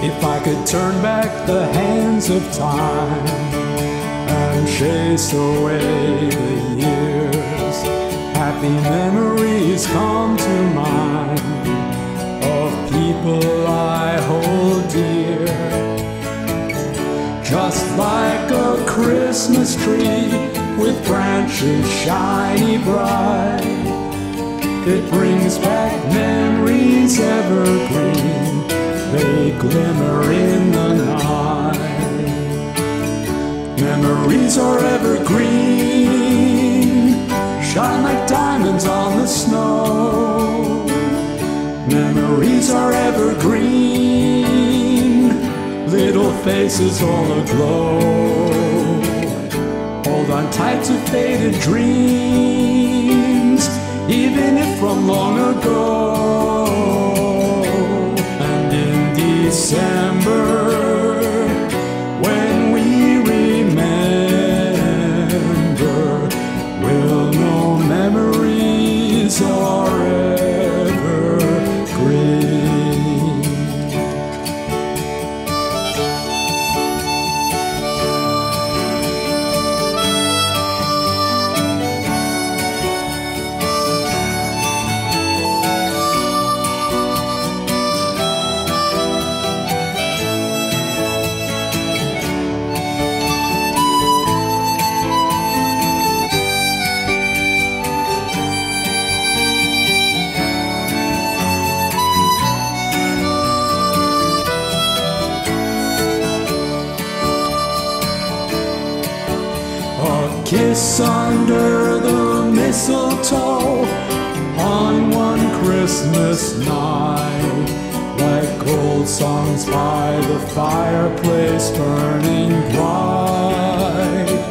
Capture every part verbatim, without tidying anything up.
If I could turn back the hands of time and chase away the years, happy memories come to mind of people I hold dear. Just like a Christmas tree with branches shiny bright, it brings back memories evergreen, they glimmer in the night. Memories are evergreen, shine like diamonds on the snow. Memories are evergreen, little faces all aglow. Hold on tight to faded dreams, even if from long ago. And in December, when we remember, we'll know memories are evergreen. Kiss under the mistletoe on one Christmas night, like old songs by the fireplace burning bright.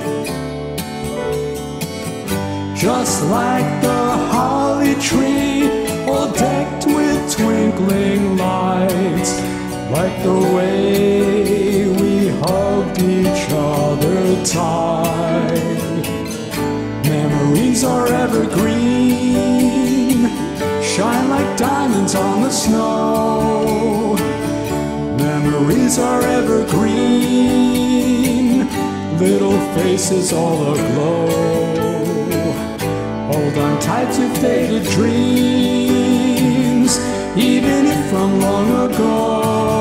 Just like the holly tree, all decked with twinkling lights, like the way we hugged each other tight. Memories are evergreen, shine like diamonds on the snow. Memories are evergreen, little faces all aglow. Hold on tight to faded dreams, even if from long ago.